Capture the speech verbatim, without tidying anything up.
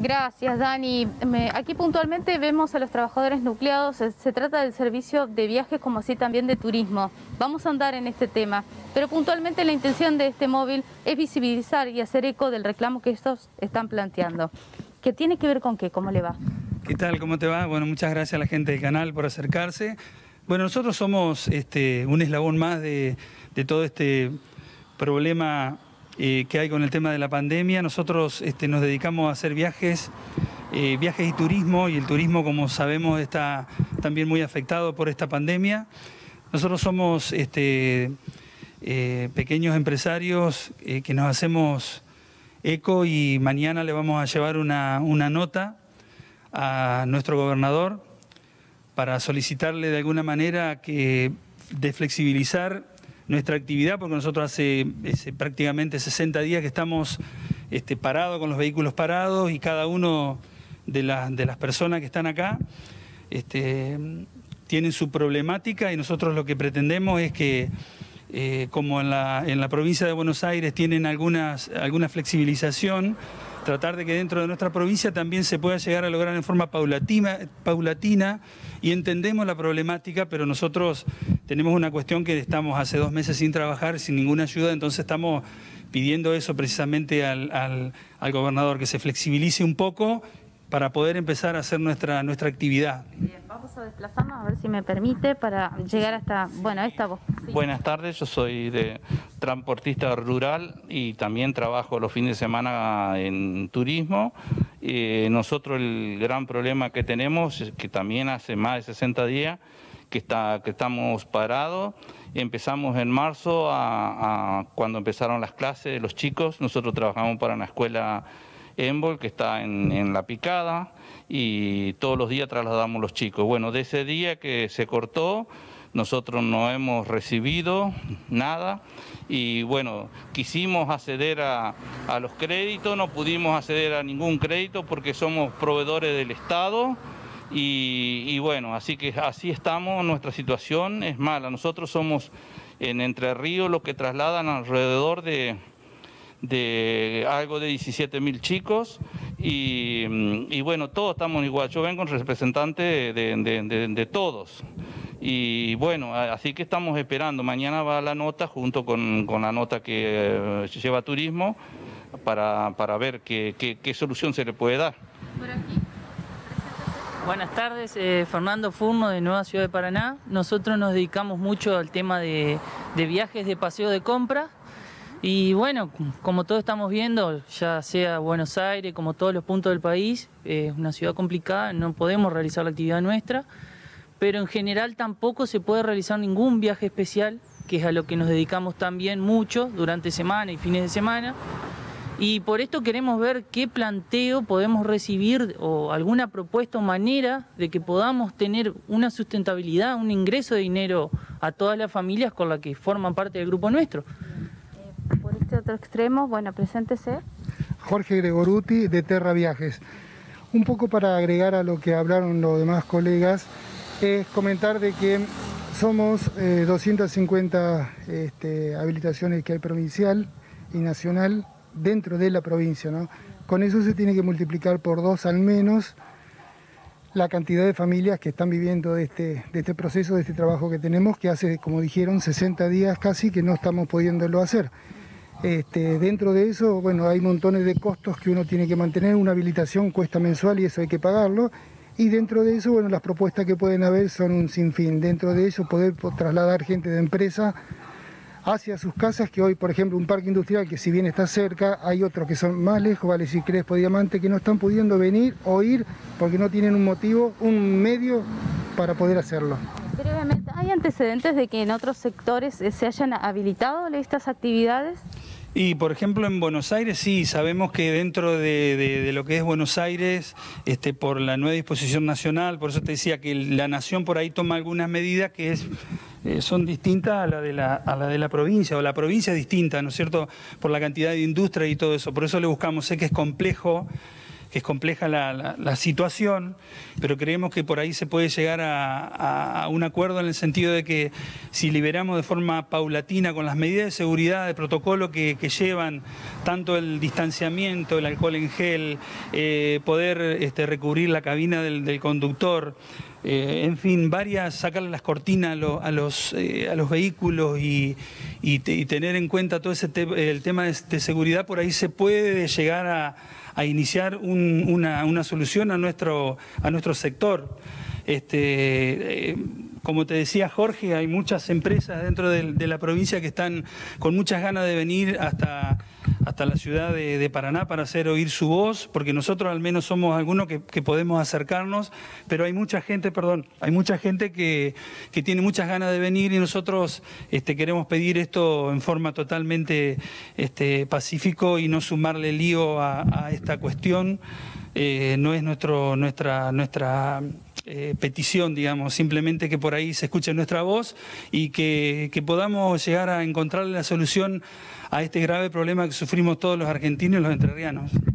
Gracias, Dani. Me, aquí puntualmente vemos a los trabajadores nucleados. Se, se trata del servicio de viajes como así también de turismo. Vamos a andar en este tema, pero puntualmente la intención de este móvil es visibilizar y hacer eco del reclamo que estos están planteando. ¿Qué tiene que ver con qué? ¿Cómo le va? ¿Qué tal? ¿Cómo te va? Bueno, muchas gracias a la gente del canal por acercarse. Bueno, nosotros somos este, un eslabón más de, de todo este problema eh, que hay con el tema de la pandemia. Nosotros este, nos dedicamos a hacer viajes, eh, viajes y turismo, y el turismo, como sabemos, está también muy afectado por esta pandemia. Nosotros somos este, eh, pequeños empresarios eh, que nos hacemos eco, y mañana le vamos a llevar una, una nota a nuestro gobernador para solicitarle de alguna manera que de flexibilizar nuestra actividad, porque nosotros hace, hace prácticamente sesenta días que estamos este, parados, con los vehículos parados, y cada uno de, la, de las personas que están acá este, tienen su problemática, y nosotros lo que pretendemos es que eh, como en la, en la provincia de Buenos Aires tienen algunas, alguna flexibilización, tratar de que dentro de nuestra provincia también se pueda llegar a lograr en forma paulatina, paulatina y entendemos la problemática, pero nosotros tenemos una cuestión que estamos hace dos meses sin trabajar, sin ninguna ayuda, entonces estamos pidiendo eso precisamente al, al, al gobernador, que se flexibilice un poco para poder empezar a hacer nuestra, nuestra actividad. Bien, vamos a desplazarnos, a ver si me permite, para llegar hasta, bueno, esta voz. Sí. Buenas tardes, yo soy de transportista rural y también trabajo los fines de semana en turismo. Eh, nosotros el gran problema que tenemos es que también hace más de sesenta días que, está, que estamos parados. Empezamos en marzo, a, a, cuando empezaron las clases de los chicos. Nosotros trabajamos para una escuela Embol, que está en, en La Picada, y todos los días trasladamos los chicos. Bueno, de ese día que se cortó, nosotros no hemos recibido nada, y bueno, quisimos acceder a, a los créditos, no pudimos acceder a ningún crédito porque somos proveedores del Estado, y, y bueno, así que así estamos, nuestra situación es mala. Nosotros somos en Entre Ríos los que trasladan alrededor de... de algo de diecisiete mil chicos, y, y bueno, todos estamos igual. Yo vengo en representante de, de, de, de todos, y bueno, así que estamos esperando. Mañana va la nota junto con, con la nota que eh, lleva turismo para, para ver qué, qué, qué solución se le puede dar. Por aquí. Buenas tardes, eh, Fernando Furno, de Nueva Ciudad de Paraná. Nosotros nos dedicamos mucho al tema de, de viajes de paseo de compra. Y bueno, como todos estamos viendo, ya sea Buenos Aires, como todos los puntos del país, es eh, una ciudad complicada, no podemos realizar la actividad nuestra, pero en general tampoco se puede realizar ningún viaje especial, que es a lo que nos dedicamos también mucho durante semana y fines de semana. Y por esto queremos ver qué planteo podemos recibir, o alguna propuesta o manera de que podamos tener una sustentabilidad, un ingreso de dinero a todas las familias con las que forman parte del grupo nuestro. Por este otro extremo, bueno, preséntese. Jorge Gregoruti, de Terra Viajes. Un poco para agregar a lo que hablaron los demás colegas, es comentar de que somos eh, doscientas cincuenta este, habilitaciones que hay provincial y nacional dentro de la provincia, ¿no? Con eso se tiene que multiplicar por dos al menos la cantidad de familias que están viviendo de este, de este proceso, de este trabajo que tenemos, que hace, como dijeron, sesenta días casi que no estamos pudiéndolo hacer. Este, dentro de eso, bueno, hay montones de costos que uno tiene que mantener. Una habilitación cuesta mensual y eso hay que pagarlo. Y dentro de eso, bueno, las propuestas que pueden haber son un sinfín. Dentro de eso, poder trasladar gente de empresa hacia sus casas, que hoy, por ejemplo, un parque industrial que si bien está cerca, hay otros que son más lejos, Vale y Crespo, Diamante, que no están pudiendo venir o ir porque no tienen un motivo, un medio para poder hacerlo. Brevemente, ¿hay antecedentes de que en otros sectores se hayan habilitado estas actividades? Y por ejemplo en Buenos Aires sí, sabemos que dentro de, de, de lo que es Buenos Aires, este, por la nueva disposición nacional, por eso te decía que la nación por ahí toma algunas medidas que es, eh, son distintas a la, de la, a la de la provincia, o la provincia es distinta, ¿no es cierto?, por la cantidad de industria y todo eso, por eso le buscamos, sé que es complejo que es compleja la, la, la situación, pero creemos que por ahí se puede llegar a, a, a un acuerdo en el sentido de que si liberamos de forma paulatina con las medidas de seguridad, de protocolo que, que llevan tanto el distanciamiento, el alcohol en gel, eh, poder este, recubrir la cabina del, del conductor, Eh, en fin, varias, sacarle las cortinas a, lo, a, los, eh, a los vehículos y, y, te, y tener en cuenta todo ese te, el tema de, de seguridad, por ahí se puede llegar a, a iniciar un, una, una solución a nuestro, a nuestro sector. Este, eh, como te decía Jorge, hay muchas empresas dentro de, de la provincia que están con muchas ganas de venir hasta, hasta la ciudad de, de Paraná para hacer oír su voz, porque nosotros al menos somos algunos que, que podemos acercarnos, pero hay mucha gente, perdón, hay mucha gente que, que tiene muchas ganas de venir y nosotros este, queremos pedir esto en forma totalmente este, pacífico y no sumarle lío a, a esta cuestión. Eh, no es nuestro, nuestra, nuestra eh, petición, digamos, simplemente que por ahí se escuche nuestra voz y que, que podamos llegar a encontrarle la solución a este grave problema que sufrimos todos los argentinos y los entrerrianos.